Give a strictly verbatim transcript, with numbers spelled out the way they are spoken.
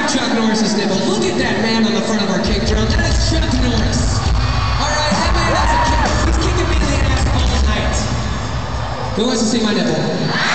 Chuck Norris's nipple. Look at that man on the front of our kick drum. That is Chuck Norris. Alright, that man has a kick. He's kicking me in the ass all night. Who wants to see my nipple?